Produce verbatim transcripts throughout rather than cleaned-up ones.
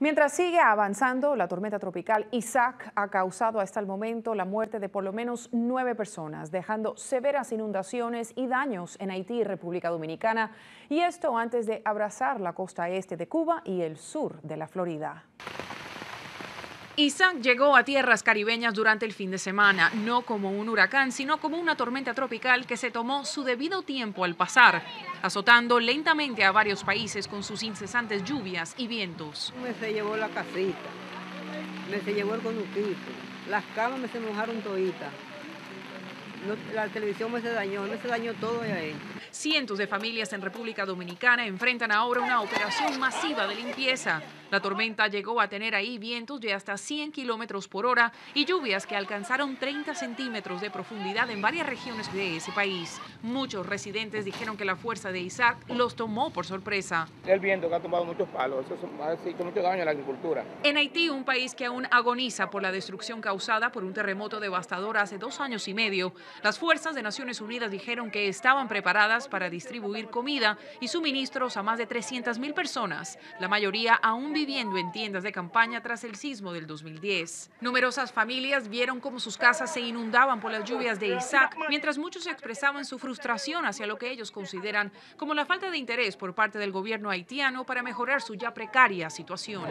Mientras sigue avanzando, la tormenta tropical Isaac ha causado hasta el momento la muerte de por lo menos nueve personas, dejando severas inundaciones y daños en Haití y República Dominicana, y esto antes de abrazar la costa este de Cuba y el sur de la Florida. Isaac llegó a tierras caribeñas durante el fin de semana, no como un huracán, sino como una tormenta tropical que se tomó su debido tiempo al pasar, azotando lentamente a varios países con sus incesantes lluvias y vientos. Me se llevó la casita, me se llevó el conductito, las camas me se mojaron toditas, no, la televisión me se dañó, me se dañó todo ahí. Cientos de familias en República Dominicana enfrentan ahora una operación masiva de limpieza. La tormenta llegó a tener ahí vientos de hasta cien kilómetros por hora y lluvias que alcanzaron treinta centímetros de profundidad en varias regiones de ese país. Muchos residentes dijeron que la fuerza de Isaac los tomó por sorpresa. El viento que ha tomado muchos palos, eso ha hecho mucho daño a la agricultura. En Haití, un país que aún agoniza por la destrucción causada por un terremoto devastador hace dos años y medio, las fuerzas de Naciones Unidas dijeron que estaban preparadas para distribuir comida y suministros a más de trescientas mil personas, la mayoría aún viviendo en tiendas de campaña tras el sismo del dos mil diez. Numerosas familias vieron cómo sus casas se inundaban por las lluvias de Isaac, mientras muchos expresaban su frustración hacia lo que ellos consideran como la falta de interés por parte del gobierno haitiano para mejorar su ya precaria situación.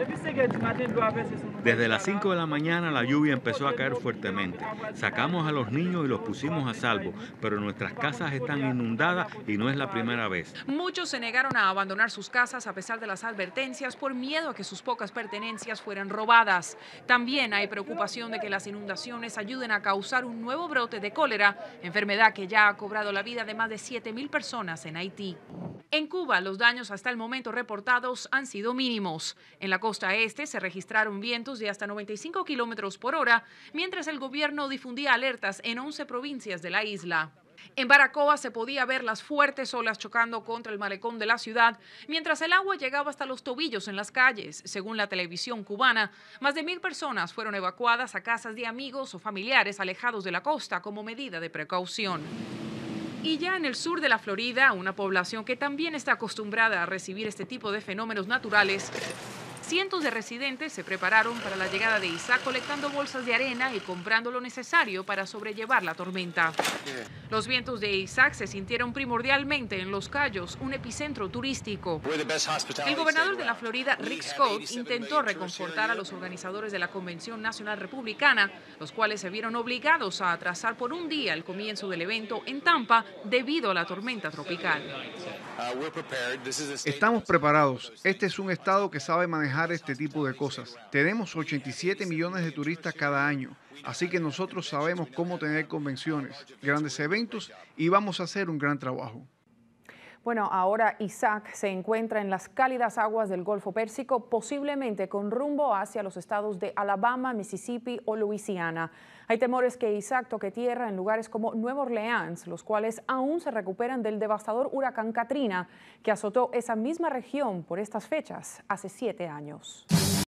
Desde las cinco de la mañana la lluvia empezó a caer fuertemente. Sacamos a los niños y los pusimos a salvo, pero nuestras casas están inundadas y no es la primera vez. Muchos se negaron a abandonar sus casas a pesar de las advertencias por miedo a que sus pocas pertenencias fueran robadas. También hay preocupación de que las inundaciones ayuden a causar un nuevo brote de cólera, enfermedad que ya ha cobrado la vida de más de siete mil personas en Haití. En Cuba, los daños hasta el momento reportados han sido mínimos. En la costa este se registraron vientos de hasta noventa y cinco kilómetros por hora, mientras el gobierno difundía alertas en once provincias de la isla. En Baracoa se podía ver las fuertes olas chocando contra el malecón de la ciudad, mientras el agua llegaba hasta los tobillos en las calles. Según la televisión cubana, más de mil personas fueron evacuadas a casas de amigos o familiares alejados de la costa como medida de precaución. Y ya en el sur de la Florida, una población que también está acostumbrada a recibir este tipo de fenómenos naturales, cientos de residentes se prepararon para la llegada de Isaac colectando bolsas de arena y comprando lo necesario para sobrellevar la tormenta. Los vientos de Isaac se sintieron primordialmente en Los Cayos, un epicentro turístico. El gobernador de la Florida, Rick Scott, intentó reconfortar a los organizadores de la Convención Nacional Republicana, los cuales se vieron obligados a atrasar por un día el comienzo del evento en Tampa debido a la tormenta tropical. Estamos preparados. Este es un estado que sabe manejar este tipo de cosas. Tenemos ochenta y siete millones de turistas cada año, así que nosotros sabemos cómo tener convenciones, grandes eventos y vamos a hacer un gran trabajo. Bueno, ahora Isaac se encuentra en las cálidas aguas del Golfo Pérsico, posiblemente con rumbo hacia los estados de Alabama, Mississippi o Luisiana. Hay temores que Isaac toque tierra en lugares como Nueva Orleans, los cuales aún se recuperan del devastador huracán Katrina, que azotó esa misma región por estas fechas hace siete años.